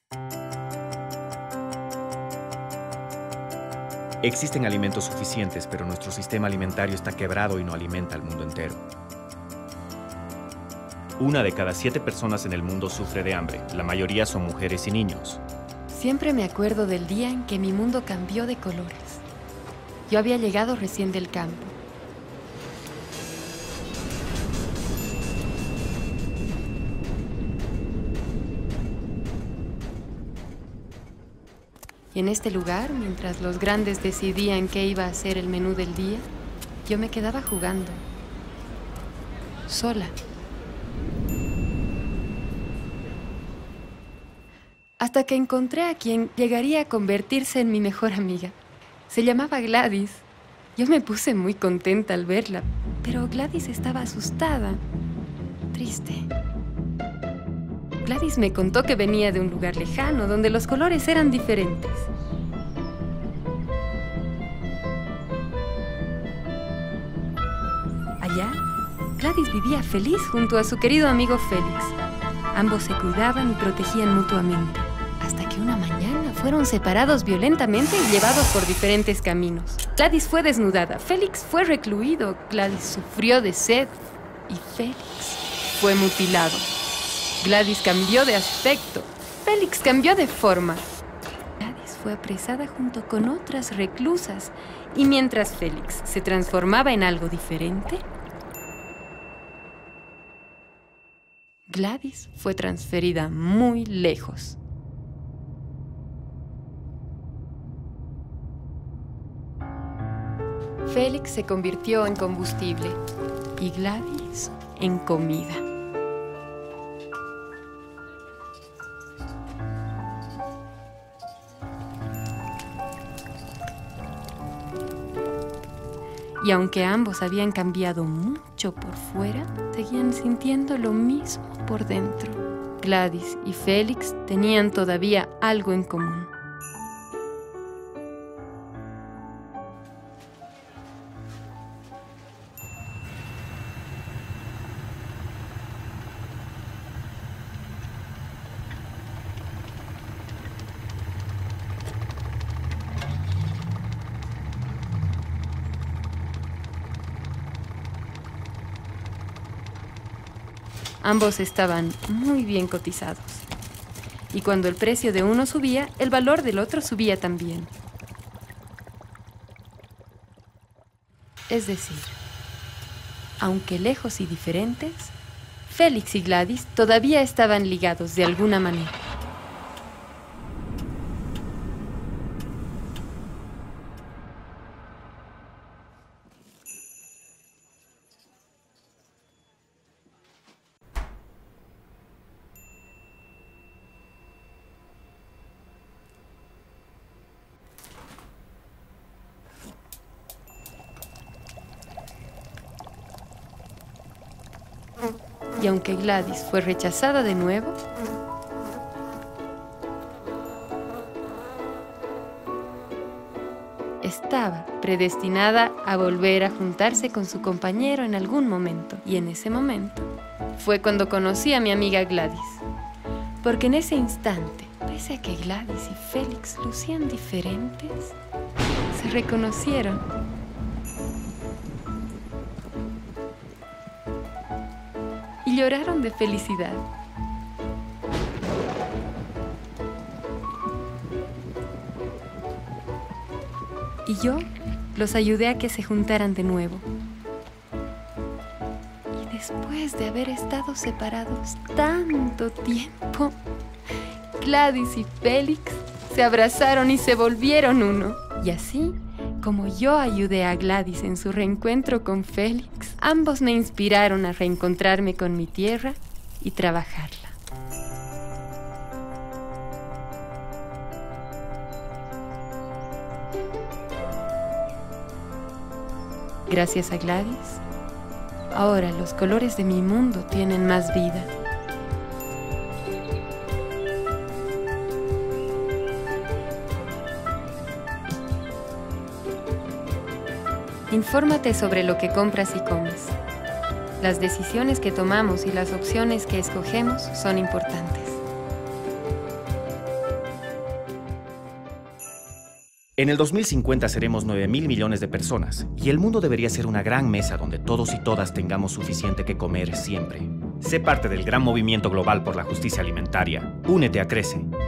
Existen alimentos suficientes, pero nuestro sistema alimentario está quebrado y no alimenta al mundo entero. 1 de cada 7 personas en el mundo sufre de hambre. La mayoría son mujeres y niños. Siempre me acuerdo del día en que mi mundo cambió de colores. Yo había llegado recién del campo. Y en este lugar, mientras los grandes decidían qué iba a ser el menú del día, yo me quedaba jugando, sola. Hasta que encontré a quien llegaría a convertirse en mi mejor amiga. Se llamaba Gladys. Yo me puse muy contenta al verla, pero Gladys estaba asustada, triste. Gladys me contó que venía de un lugar lejano, donde los colores eran diferentes. Allá, Gladys vivía feliz junto a su querido amigo Félix. Ambos se cuidaban y protegían mutuamente, hasta que una mañana fueron separados violentamente y llevados por diferentes caminos. Gladys fue desnudada, Félix fue recluido, Gladys sufrió de sed y Félix fue mutilado. Gladys cambió de aspecto, Félix cambió de forma. Gladys fue apresada junto con otras reclusas y mientras Félix se transformaba en algo diferente, Gladys fue transferida muy lejos. Félix se convirtió en combustible y Gladys en comida. Y aunque ambos habían cambiado mucho por fuera, seguían sintiendo lo mismo por dentro. Gladys y Félix tenían todavía algo en común. Ambos estaban muy bien cotizados. Y cuando el precio de uno subía, el valor del otro subía también. Es decir, aunque lejos y diferentes, Félix y Gladys todavía estaban ligados de alguna manera. Y aunque Gladys fue rechazada de nuevo, estaba predestinada a volver a juntarse con su compañero en algún momento. Y en ese momento fue cuando conocí a mi amiga Gladys. Porque en ese instante, pese a que Gladys y Félix lucían diferentes, se reconocieron. Y lloraron de felicidad. Y yo los ayudé a que se juntaran de nuevo. Y después de haber estado separados tanto tiempo, Gladys y Félix se abrazaron y se volvieron uno. Y así, como yo ayudé a Gladys en su reencuentro con Félix, ambos me inspiraron a reencontrarme con mi tierra y trabajarla. Gracias a Gladys, ahora los colores de mi mundo tienen más vida. Infórmate sobre lo que compras y comes. Las decisiones que tomamos y las opciones que escogemos son importantes. En el 2050 seremos 9.000 millones de personas y el mundo debería ser una gran mesa donde todos y todas tengamos suficiente que comer siempre. Sé parte del gran movimiento global por la justicia alimentaria. Únete a Crece.